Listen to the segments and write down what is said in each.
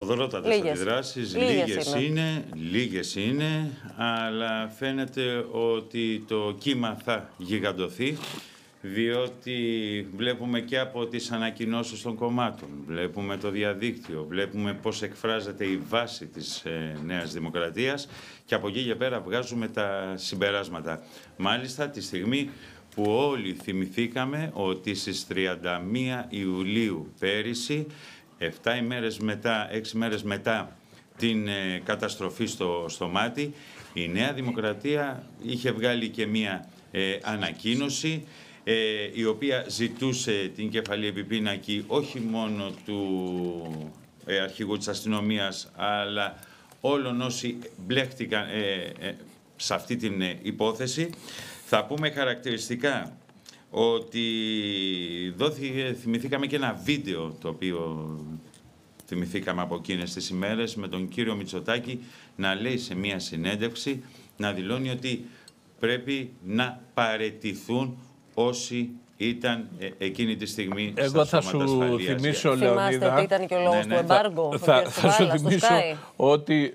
Σπουδαιότατες αντιδράσεις, λίγες είναι, αλλά φαίνεται ότι το κύμα θα γιγαντωθεί, διότι βλέπουμε και από τις ανακοινώσεις των κομμάτων, βλέπουμε το διαδίκτυο, βλέπουμε πώς εκφράζεται η βάση της Νέας Δημοκρατίας και από εκεί και πέρα βγάζουμε τα συμπεράσματα. Μάλιστα, τη στιγμή που όλοι θυμηθήκαμε ότι στις 31 Ιουλίου πέρυσι, 6 μέρες μετά την καταστροφή στο Μάτι, η Νέα Δημοκρατία είχε βγάλει και μία ανακοίνωση η οποία ζητούσε την κεφαλή επιπίνακη όχι μόνο του αρχηγού της αστυνομίας, αλλά όλων όσοι μπλέχτηκαν σε αυτή την υπόθεση. Θα πούμε χαρακτηριστικά ότι θυμηθήκαμε και ένα βίντεο το οποίο θυμηθήκαμε από εκείνες τις ημέρες με τον κύριο Μητσοτάκη να λέει σε μία συνέντευξη, να δηλώνει ότι πρέπει να παραιτηθούν όσοι ήταν εκείνη τη στιγμή στα σώματα ασφαλείας. Εγώ θα σου θυμίσω, Λεωνίδα... Θυμάστε ότι ήταν και ο λόγος του εμπάργου. Θα σου θυμίσω ότι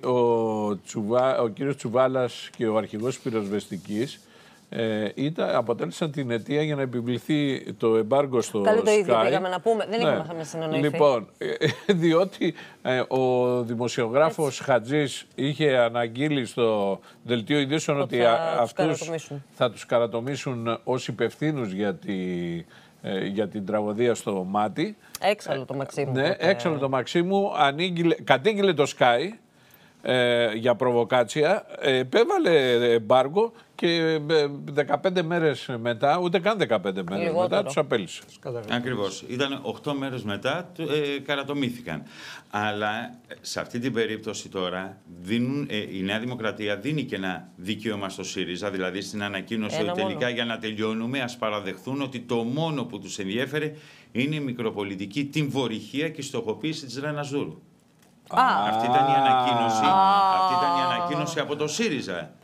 ο κύριος Τσουβάλας και ο αρχηγός πυροσβεστικής αποτέλεσαν την αιτία για να επιβληθεί το εμπάργκο στο Sky. Καλή το ίδιο πήγαμε να πούμε. Δεν είχαμε συνεννοηθεί. Λοιπόν, διότι ο δημοσιογράφος Χατζής είχε αναγγείλει στο δελτίο ειδήσεων ότι αυτούς θα τους καρατομήσουν ως υπευθύνους για την τραγωδία στο Μάτι. Έξαλλο το Μαξίμου. Ναι, έξαλλο το Μαξίμου. Κατήγγειλε το Sky για προβοκάτσια, επέβαλε εμπάργο και 15 μέρες μετά, ούτε καν 15 μέρες μετά, τους απέλυσε. Ακριβώς. Ήταν 8 μέρες μετά, καρατομήθηκαν. Αλλά σε αυτή την περίπτωση τώρα η Νέα Δημοκρατία δίνει και ένα δικαίωμα στο ΣΥΡΙΖΑ, δηλαδή στην ανακοίνωση ότι τελικά για να τελειώνουμε ας παραδεχθούν ότι το μόνο που τους ενδιέφερε είναι η μικροπολιτική τιμωρία και η στοχοποίηση της Ρένας Δούρου. Αυτή ήταν η ανακοίνωση από το ΣΥΡΙΖΑ.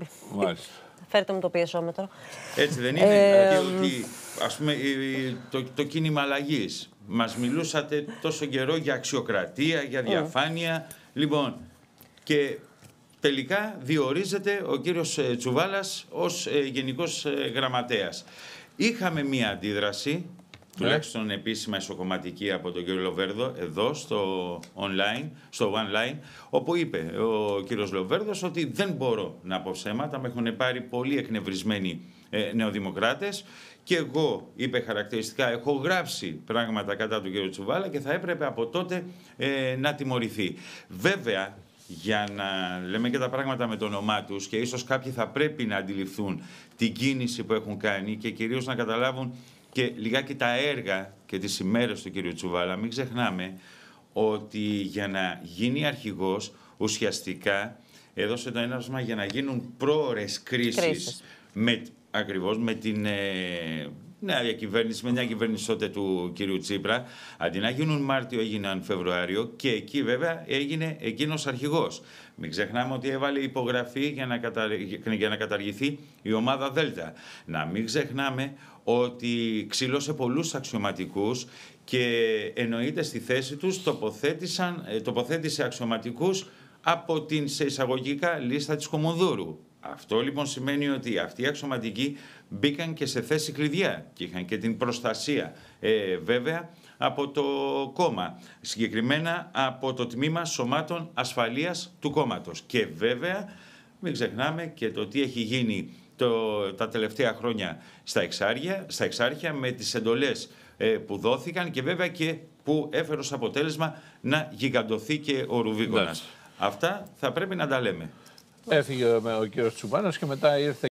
Φέρτε μου το πιεσόμετρο. Έτσι δεν είναι? Δηλαδή ότι, ας πούμε, το κίνημα αλλαγής. Μας μιλούσατε τόσο καιρό για αξιοκρατία, για διαφάνεια. Λοιπόν, και τελικά διορίζεται ο κύριος Τσουβάλας ως Γενικός Γραμματέας. Είχαμε μία αντίδραση, τουλάχιστον επίσημα ισοκομματική, από τον κύριο Λοβέρδο εδώ στο online, όπου είπε ο κύριος Λοβέρδος ότι δεν μπορώ να πω ψέματα, με έχουν πάρει πολύ εκνευρισμένοι νεοδημοκράτες και εγώ, είπε χαρακτηριστικά, έχω γράψει πράγματα κατά του κύριου Τσουβάλα και θα έπρεπε από τότε να τιμωρηθεί. Βέβαια, για να λέμε και τα πράγματα με το όνομά τους και ίσως κάποιοι θα πρέπει να αντιληφθούν την κίνηση που έχουν κάνει και κυρίως να καταλάβουν και λιγάκι τα έργα και τις ημέρες του κύριου Τσουβάλα. Μην ξεχνάμε ότι για να γίνει αρχηγός ουσιαστικά έδωσε το έναυσμα για να γίνουν πρόωρες κρίσεις. Ακριβώς με την νέα κυβέρνηση, με μια κυβέρνηση τότε του κύριου Τσίπρα. Αντί να γίνουν Μάρτιο έγιναν Φεβρουάριο και εκεί βέβαια έγινε εκείνος αρχηγός. Μην ξεχνάμε ότι έβαλε υπογραφή για να καταργηθεί η ομάδα Δέλτα. Να μην ξεχνάμε ότι ξύλωσε πολλούς αξιωματικούς και εννοείται στη θέση τους τοποθέτησε αξιωματικούς από την σε εισαγωγικά λίστα της Κομοδούρου. Αυτό λοιπόν σημαίνει ότι αυτοί οι αξιωματικοί μπήκαν και σε θέση κλειδιά και είχαν και την προστασία βέβαια από το κόμμα, συγκεκριμένα από το τμήμα σωμάτων ασφαλείας του κόμματος. Και βέβαια μην ξεχνάμε και το τι έχει γίνει τα τελευταία χρόνια στα Εξάρχεια με τις εντολές που δόθηκαν και βέβαια και που έφερε ως αποτέλεσμα να γιγαντωθεί και ο Ρουβίκονας. Αυτά θα πρέπει να τα λέμε. Έφυγε ο κύριος Τσουβάλας και μετά ήρθε